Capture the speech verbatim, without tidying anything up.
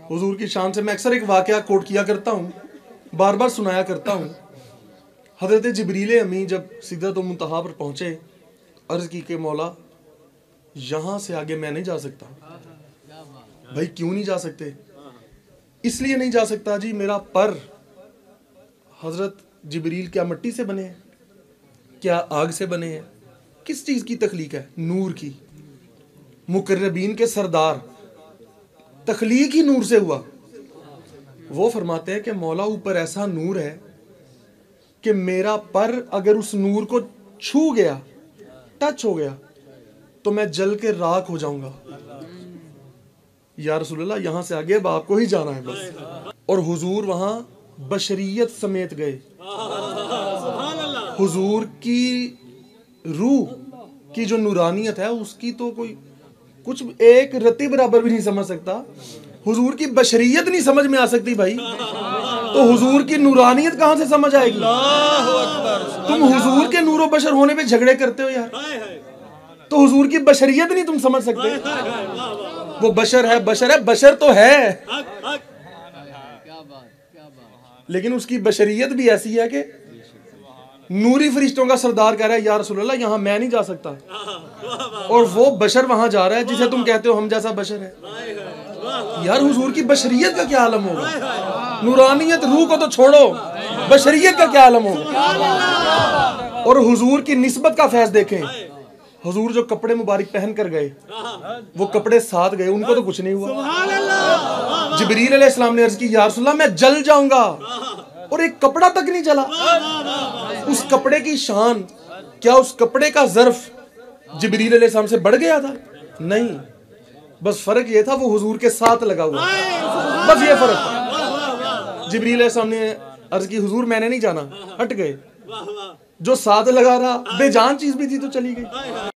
हुजूर की शान से मैं अक्सर एक वाकया कोट किया करता हूँ, बार बार सुनाया करता हूँ। हज़रत जिब्रील अमी जब सिदरतुल मुंतहा पर पहुँचे, अर्ज़ की कि मौला यहाँ से आगे मैं नहीं जा सकता। भाई क्यों नहीं जा सकते? इसलिए नहीं जा सकता जी, मेरा पर हज़रत जिब्रील क्या मिट्टी से बने हैं? क्या आग से बने हैं? किस चीज़ की तख्लीक है? नूर की। मुकर्रबीन के सरदार, तख्लीक ही नूर से हुआ। वो फरमाते हैं कि मौला ऊपर ऐसा नूर है कि मेरा पर अगर उस नूर को छू गया, टच हो गया, तो मैं जल के राख हो जाऊंगा। या रसूलल्लाह यहाँ से आगे अब आपको ही जाना है बस। और हुजूर वहां बशरियत समेत गए। हुजूर की रूह की जो नूरानियत है उसकी तो कोई कुछ एक रत्ती बराबर भी नहीं समझ सकता। हुजूर की बशरियत नहीं समझ में आ सकती भाई, तो हुजूर की नूरानियत कहां से समझ आएगी? तुम हुजूर के नूरो बशर होने पे झगड़े करते हो यार, तो हुजूर की बशरियत नहीं तुम समझ सकते। वो बशर है, बशर है, बशर तो है, लेकिन उसकी बशरियत भी ऐसी है कि नूरी फरिश्तों का सरदार कह रहा है या रसूलल्लाह यहाँ मैं नहीं जा सकता, और वो बशर वहां जा रहा है जिसे तुम कहते हो हम जैसा बशर है। यार हुजूर की बशरियत का क्या आलम होगा? नूरानियत रूह को तो छोड़ो, बशरियत का क्या आलम होगा? और हुजूर की निस्बत का फैज देखें। हुजूर जो कपड़े मुबारक पहन कर गए, वो कपड़े साथ गए, उनको तो कुछ नहीं हुआ। जिब्रील अलैहिस्सलाम ने अर्ज की या रसूलल्लाह मैं जल जाऊंगा, और एक कपड़ा तक नहीं जला। उस कपड़े की शान, क्या उस कपड़े का ज़र्फ जिब्रील अलैहिस्सलाम से बढ़ गया था? नहीं, बस फर्क ये था वो हुजूर के साथ लगा हुआ, बस ये फर्क था। जिब्रील अलैहिस्सलाम ने अर्ज की हुजूर मैंने नहीं जाना, हट गए। जो साथ लगा रहा बेजान चीज भी थी तो चली गई।